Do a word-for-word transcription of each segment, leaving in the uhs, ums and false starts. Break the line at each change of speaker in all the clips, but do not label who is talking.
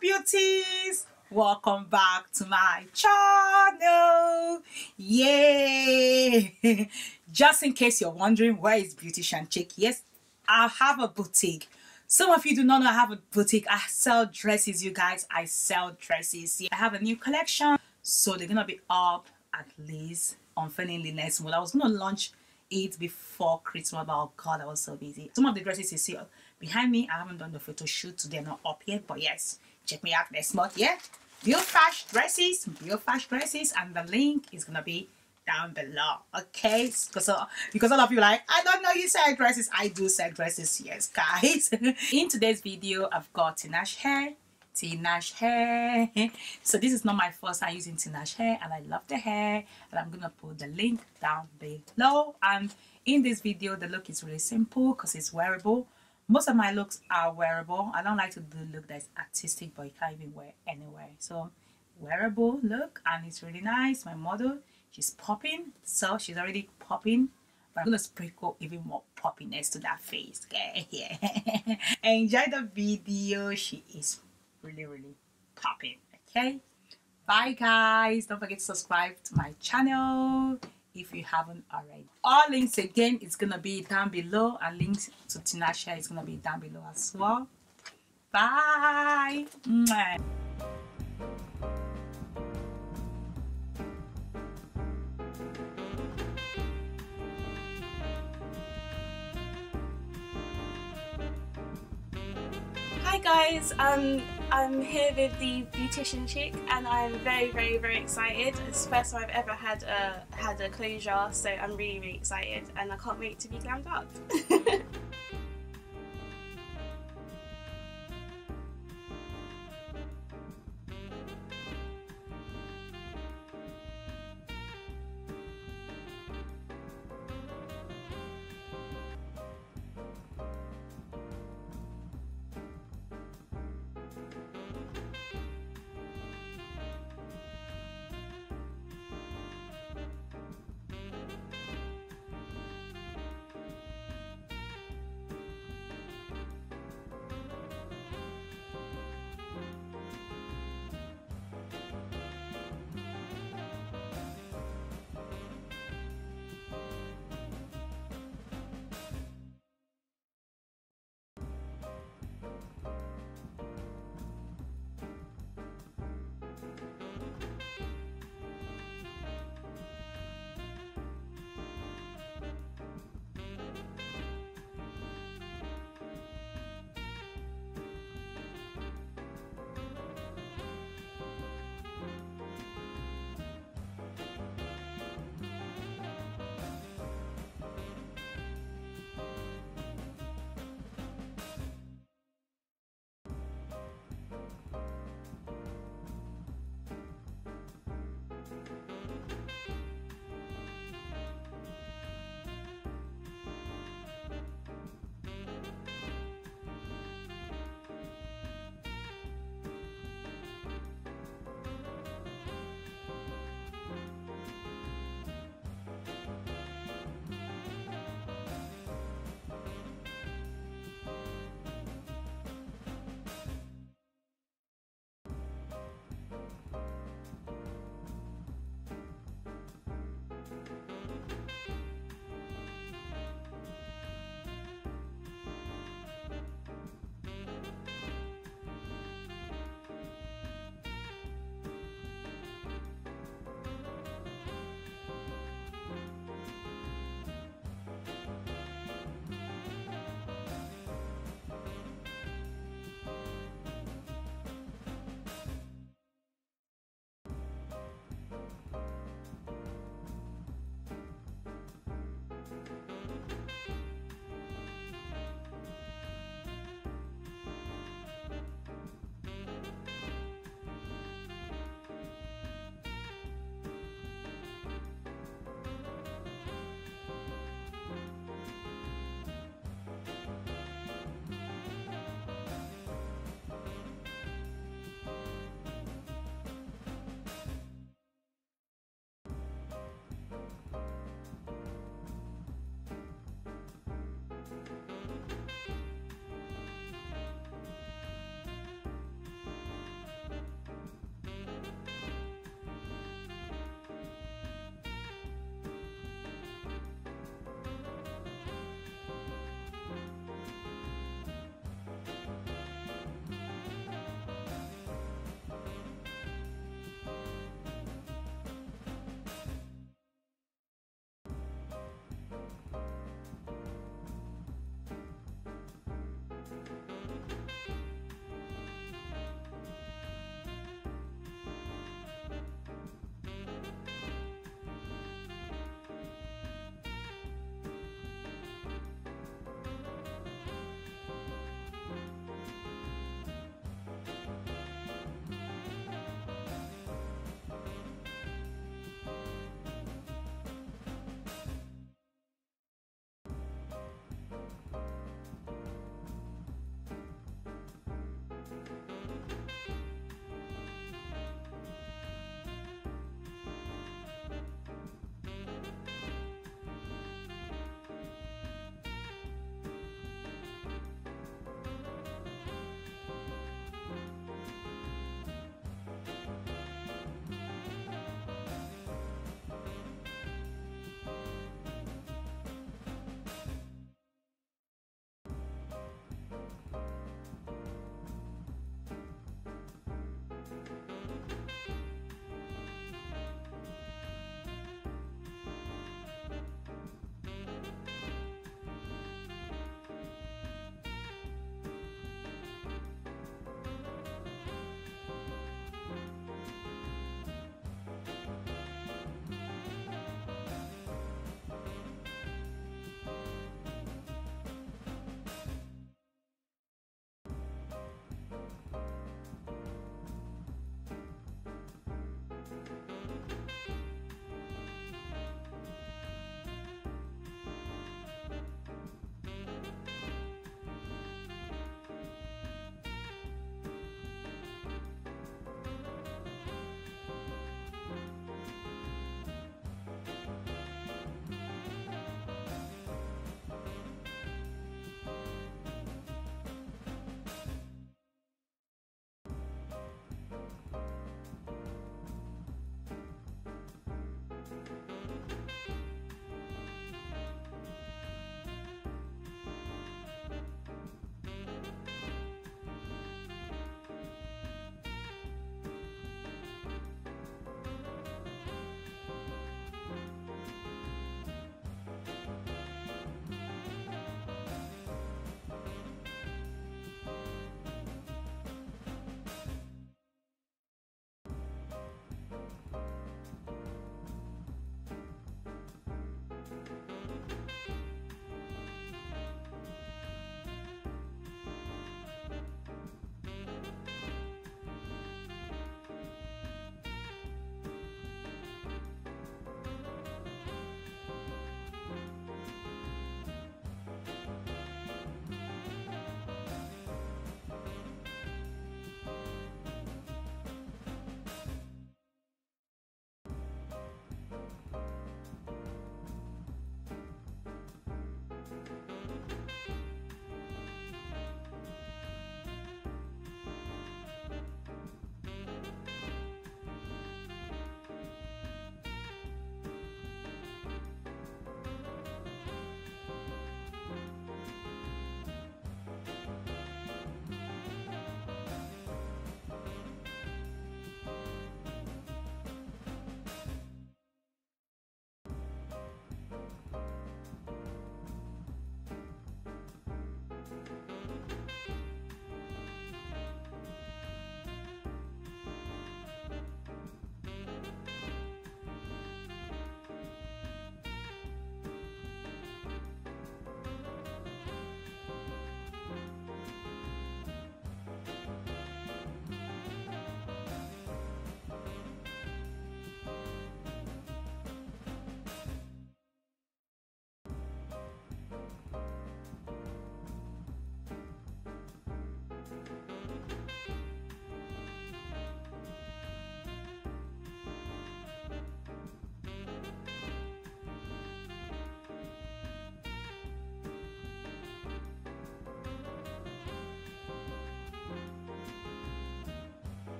beauties, welcome back to my channel. Yay! Just in case you're wondering, where is Beautician Chick? Yes, I have a boutique. Some of you do not know I have a boutique. I sell dresses, you guys. I sell dresses. I have a new collection, so they're gonna be up at least unfailingly next month. I was gonna launch it before Christmas, but oh god, I was so busy. Some of the dresses you see behind me, I haven't done the photo shoot, so they're not up yet, but yes, check me out next month. Yeah, Beaufash dresses, Beaufash dresses, and the link is gonna be down below. Okay, because uh, because all of you are like, I don't know you sell dresses. I do sell dresses, yes guys. In today's video, I've got Tinashe hair. Tinashe hair. So this is not my first time using Tinashe hair, and I love the hair, and I'm gonna put the link down below. And in this video, the look is really simple because it's wearable. Most of my looks are wearable. I don't like to do a look that's artistic, but you can't even wear anywhere. So wearable look, and it's really nice. My model, she's popping, so she's already popping, but I'm gonna sprinkle even more poppiness to that face. Okay, yeah. Enjoy the video. She is really really popping. Okay, bye guys. Don't forget to subscribe to my channel if you haven't already. All links again is gonna be down below, and links to Tinashe is gonna be down below as well. Bye. Mwah.
Hi guys, um, I'm here with the Beautician Chick, and I'm very, very, very excited. It's the first time I've ever had a had a closure, so I'm really, really excited, and I can't wait to be glammed up.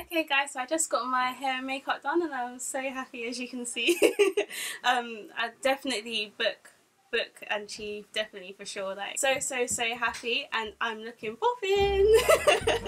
Okay guys, so I just got my hair and makeup done and I'm so happy, as you can see. um, I definitely book book and achieve, definitely for sure, like so so so happy, and I'm looking poppin'.